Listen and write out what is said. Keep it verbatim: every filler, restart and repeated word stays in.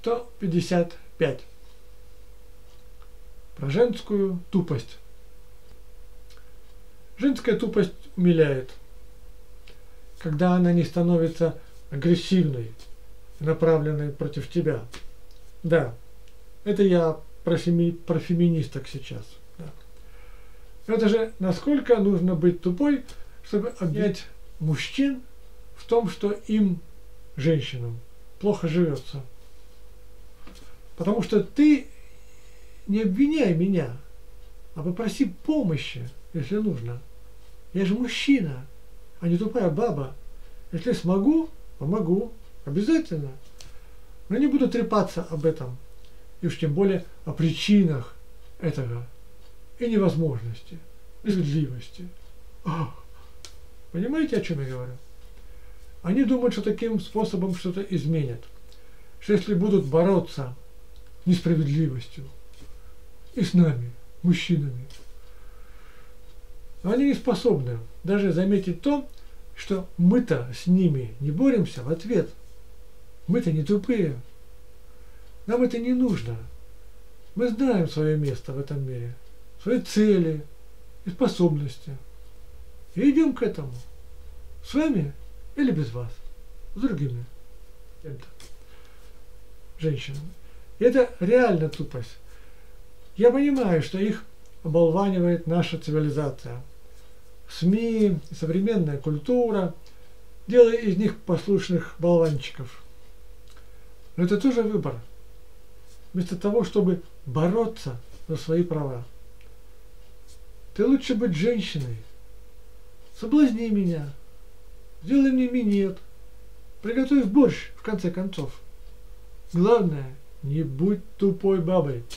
сто пятьдесят пять. Про женскую тупость. Женская тупость умиляет, когда она не становится агрессивной, направленной против тебя. Да, это я про, феми, про феминисток сейчас. Да. Это же насколько нужно быть тупой, чтобы обвинять мужчин в том, что им, женщинам, плохо живется. Потому что ты не обвиняй меня, а попроси помощи, если нужно. Я же мужчина, а не тупая баба. Если смогу, помогу. Обязательно. Но не буду трепаться об этом. И уж тем более о причинах этого. И невозможности, несправедливости. Ах, понимаете, о чем я говорю? Они думают, что таким способом что-то изменят. Что если будут бороться с несправедливостью и с нами, мужчинами, они не способны даже заметить то, что мы-то с ними не боремся в ответ. Мы-то не тупые. Нам это не нужно. Мы знаем свое место в этом мире, свои цели и способности. И идем к этому. С вами или без вас. С другими. Женщинами. И это реально тупость. Я понимаю, что их оболванивает наша цивилизация. СМИ, современная культура, делая из них послушных болванчиков. Но это тоже выбор. Вместо того, чтобы бороться за свои права. Ты лучше быть женщиной. Соблазни меня. Сделай мне минет. Приготовь борщ, в конце концов. Главное, не будь тупой бабой.